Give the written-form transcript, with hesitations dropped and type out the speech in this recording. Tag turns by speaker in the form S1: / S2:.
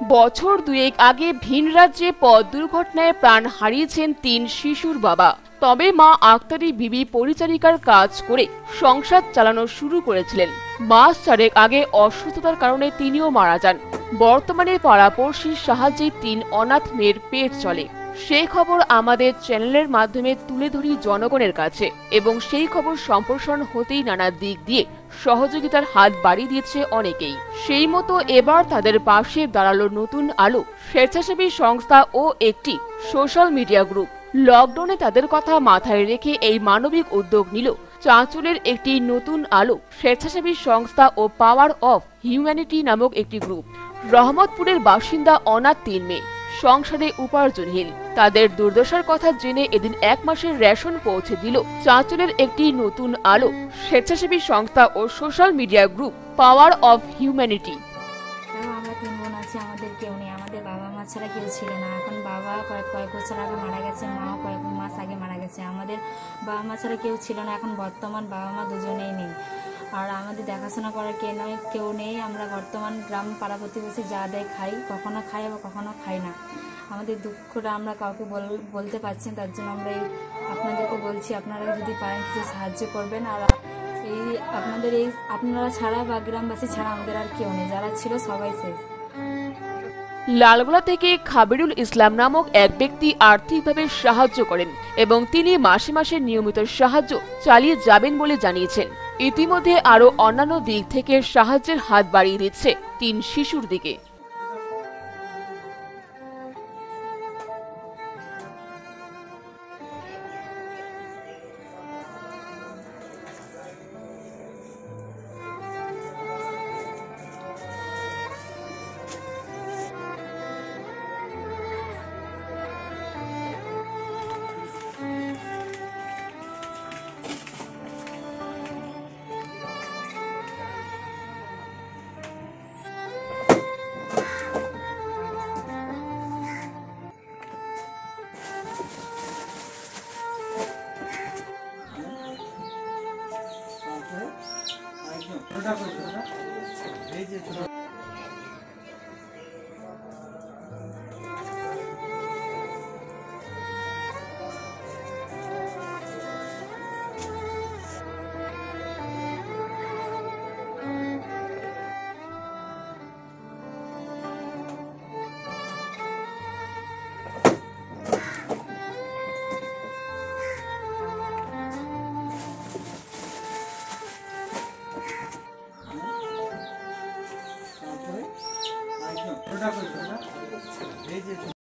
S1: বছর দুয়েক আগে ভিন রাজ্যে পথ দুর্ঘটনায় প্রাণ হারিয়েছেন ৩ শিশুর বাবা। তবে মা আক্তারি বিবি পরিচারিকার কাজ করে সংসার চালানো শুরু করেছিলেন। মাস চারেক আগে অসুস্থতার কারণে তিনিও মারা যান। বর্তমানে পাড়াপড়শির সাহায্যে ৩ অনাথ মেয়ের পেট চলে। সেই খবর আমাদের চ্যানেলের মাধ্যমে তুলে ধরি জনগণের কাছে, এবং সেই খবর সম্প্রসারণ হতেই নানা দিক দিয়ে সহযোগিতার হাত বাড়িয়ে দিয়েছে অনেকেই। সেই মতো এবার তাদের পাশে দাঁড়ালো নতুন আলো স্বেচ্ছাসেবী সংস্থা ও একটি সোশ্যাল মিডিয়া গ্রুপ। লকডাউনে তাদের কথা মাথায় রেখে এই মানবিক উদ্যোগ নিল চাঁচলের একটি নতুন আলো স্বেচ্ছাসেবী সংস্থা ও পাওয়ার অফ হিউম্যানিটি নামক একটি গ্রুপ। রহমতপুরের বাসিন্দা অনাথ ৩ মেয়ে, সংসারে উপার্জনহীন। তাদের দুর্দশার কথা জেনে এদিন ১ মাসের রেশন পৌঁছে দিল চাঁচলের একটি নতুন আলো স্বেচ্ছাসেবী সংস্থা ও social media group power of humanity.
S2: আমরা ৩ বোন আছি, আমাদের কেউ নেই। আমাদের বাবা মা ছাড়া কেউ ছিল না। এখন বাবা কয়েক বছর আগে মারা গেছে, মাও কয়েক মাস আগে মারা গেছে। আমাদের বাবা মা ছাড়া কেউ ছিল না। এখন বর্তমান বাবা মা দুজনেই নেই, আর আমাদের দেখাশোনা করার কেউ নেই। আমরা বর্তমান গ্রাম পাড়া প্রতিবেশী যা দেয় খাই, কখনো খাই আবার কখনো খাই না। আমাদের দুঃখটা আমরা কাউকে বলতে পারছি না, তার জন্য আমরা আপনাদেরকে বলছি, আপনারা যদি পারেন কিছু সাহায্য করবেন। আর আপনারা ছাড়া বা গ্রামবাসী ছাড়া আমাদের আর কেউ নেই, যারা ছিল সবাই শেষ।
S1: লালগোলা থেকে খাবিরুল ইসলাম নামক এক ব্যক্তি আর্থিকভাবে সাহায্য করেন এবং তিনি মাসে মাসে নিয়মিত সাহায্য চালিয়ে যাবেন বলে জানিয়েছেন। ইতিমধ্যে আরও অন্যান্য দিক থেকে সাহায্যের হাত বাড়িয়ে দিচ্ছে ৩ শিশুর দিকে।
S3: এই যে